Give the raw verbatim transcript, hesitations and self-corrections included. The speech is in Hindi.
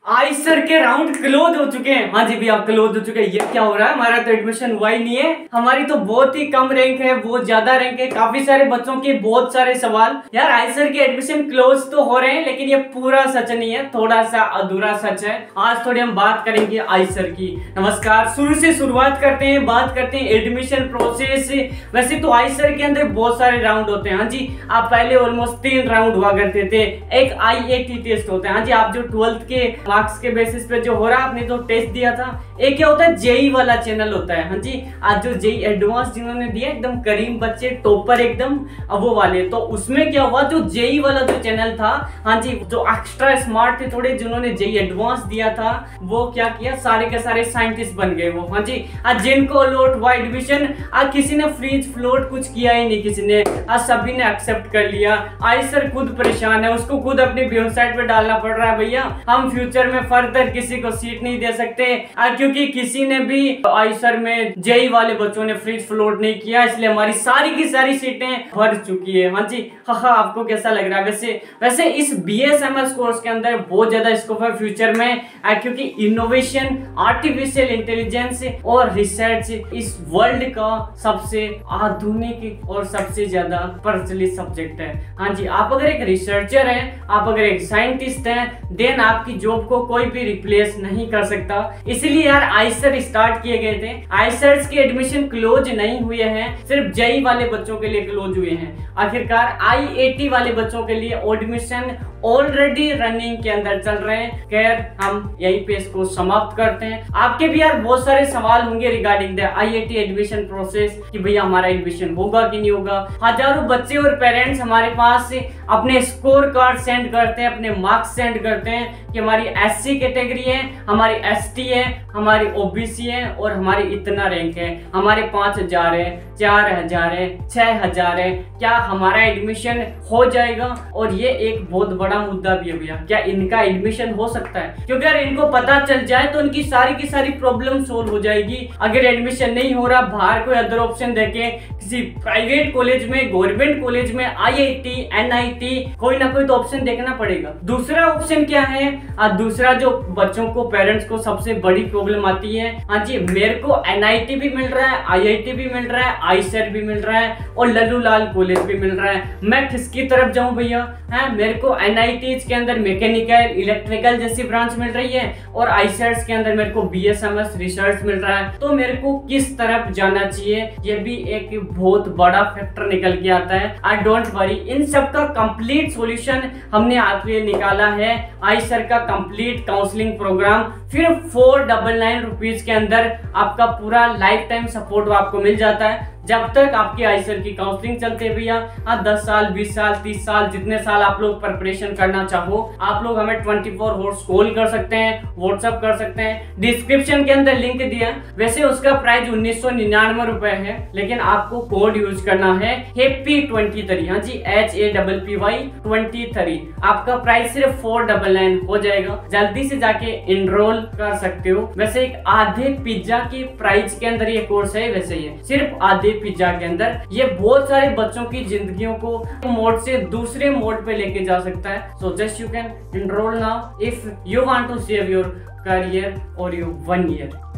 आइसर के राउंड क्लोज हो चुके हैं। हाँ जी भैया क्लोज हो चुके हैं। ये क्या हो रहा है, हमारा तो एडमिशन हुआ ही नहीं है। हमारी तो बहुत ही कम रैंक है, बहुत ज्यादा रैंक है, काफी सारे बच्चों के बहुत सारे सवाल। यार आइसर के एडमिशन क्लोज तो हो रहे हैं, लेकिन ये पूरा सच नहीं है, थोड़ा सा अधूरा सच है। आज थोड़ी हम बात करेंगे आइसर की। नमस्कार, शुरू से शुरुआत करते हैं, बात करते हैं एडमिशन प्रोसेस। वैसे तो आइसर के अंदर बहुत सारे राउंड होते हैं। हाँ जी, आप पहले ऑलमोस्ट तीन राउंड हुआ करते थे। एक आई ए टी टेस्ट होता है। हाँ जी, आप जो ट्वेल्थ के मार्क्स के बेसिस पे जो हो रहा है, आपने तो टेस्ट दिया था। एक क्या होता है, जेई वाला चैनल होता है। हाँ जी, आज जो जेई एडवांस जिन्होंने दिया, एकदम करीम बच्चे टॉपर एकदम वो वाले, तो उसमें क्या हुआ, जो जेई वाला जो चैनल था, हाँ जी, जो एक्स्ट्रा स्मार्ट थे थोड़े, जिन्होंने जेई एडवांस दिया था, वो क्या किया, सारे के सारे साइंटिस्ट बन गए वो। हाँ जी, आज जिनको अलॉट हुआ एडमिशन, आज किसी ने फ्रीज फ्लोट कुछ किया ही नहीं, किसी ने, आज सभी ने एक्सेप्ट कर लिया। आइसर खुद परेशान है, उसको खुद अपनी वेबसाइट पे डालना पड़ रहा है, भैया हम फ्यूचर में फर्दर किसी को सीट नहीं दे सकते, क्योंकि किसी ने भी आइसर में जेई वाले बच्चों ने फ्रीज फ्लोट नहीं किया, इसलिए हमारी सारी की सारी सीटें भर चुकी है। हाँ जी, हाँ हाँ, आपको कैसा लग रहा है? वैसे वैसे इस B S M S course के अंदर बहुत ज्यादा स्कोप है फ्यूचर में, क्योंकि इनोवेशन, आर्टिफिशियल इंटेलिजेंस और रिसर्च इस वर्ल्ड का सबसे आधुनिक और सबसे ज्यादा प्रचलित सब्जेक्ट है। हाँ जी, आप अगर एक रिसर्चर हैं, आप अगर एक साइंटिस्ट हैं, देन आपकी जॉब को कोई भी रिप्लेस नहीं कर सकता। इसलिए यार आइसर स्टार्ट किए गए थे। आइसर्स के एडमिशन क्लोज नहीं हुए हैं, सिर्फ जेई वाले बच्चों के लिए क्लोज हुए हैं। आखिरकार आई ए टी वाले बच्चों के लिए एडमिशन ऑलरेडी रनिंग के अंदर चल रहे हैं। खैर, हम यहीं पे इसको समाप्त करते हैं। आपके भी यार बहुत सारे सवाल होंगे regarding the I A T admission process कि भैया हमारा एडमिशन होगा कि नहीं होगा। हजारों बच्चे और पेरेंट्स हमारे पास अपने स्कोर कार्ड सेंड करते हैं, अपने मार्क्स सेंड करते हैं कि हमारी एस सी कैटेगरी है, हमारी एस टी है, हमारी ओ बी सी है और हमारी इतना रैंक है, हमारे पांच हजार है, चार हजार है, छह हजार है, क्या हमारा एडमिशन हो जाएगा? और ये एक बहुत बड़ा मुद्दा भी है भैया, क्या इनका एडमिशन हो सकता है? क्योंकि अगर इनको पता चल जाए तो उनकी सारी की सारी प्रॉब्लम सोल्व हो जाएगी। अगर एडमिशन नहीं हो रहा, बाहर कोई अदर ऑप्शन देके किसी प्राइवेट कॉलेज में, गवर्नमेंट कॉलेज में, I I T, N I T, कोई ना कोई तो ऑप्शन देखना पड़ेगा। दूसरा ऑप्शन क्या है? आ, दूसरा जो बच्चों को, पेरेंट्स को सबसे बड़ी प्रॉब्लम आती है, हाँ जी, मेरे को एन आई टी भी मिल रहा है, आई आई टी भी मिल रहा है, आइसर भी मिल रहा है और लल्लू लाल कॉलेज भी मिल रहा है, मैं किसकी तरफ जाऊं भैया? है, मेरे को एन आई टी के अंदर मैकेनिकल, इलेक्ट्रिकल जैसी ब्रांच मिल रही है और आइसर्स के अंदर मेरे को B S M S research मिल रहा है, तो मेरे को किस तरफ जाना चाहिए? ये भी एक बहुत बड़ा फैक्टर निकल के आता है। आई डोंट वरी, इन सब का कंप्लीट सॉल्यूशन हमने आपके लिए निकाला है। आइसर का कंप्लीट काउंसलिंग प्रोग्राम फिर फोर डबल नाइन रुपीज के अंदर आपका पूरा लाइफ टाइम सपोर्ट आपको मिल जाता है, जब तक आपकी आइसर की काउंसलिंग चलती है भैया। हाँ, दस साल, बीस साल, तीस साल, जितने साल आप लोग प्रिपरेशन करना चाहो, आप लोग हमें ट्वेंटी फोर आवर्स कॉल कर सकते हैं, व्हाट्सएप कर सकते हैं, डिस्क्रिप्शन के अंदर लिंक दिया। वैसे उसका प्राइस उन्नीस सौ निन्यानवे रुपए है, लेकिन आपको कोड यूज करना है हैप्पी ट्वेंटी थ्री। हाँ जी, H A double P Y twenty three. आपका प्राइस सिर्फ फोर डबल नाइन हो जाएगा, जल्दी से जाके इनरोल कर सकते हो। वैसे एक आधे पिज्जा की प्राइस के अंदर ये कोर्स है, वैसे ये सिर्फ आधे पिज्जा के अंदर ये बहुत सारे बच्चों की जिंदगियों को मोड से दूसरे मोड पे लेके जा सकता है। So just you can enrol now if you want to save your career और योर वन ईयर।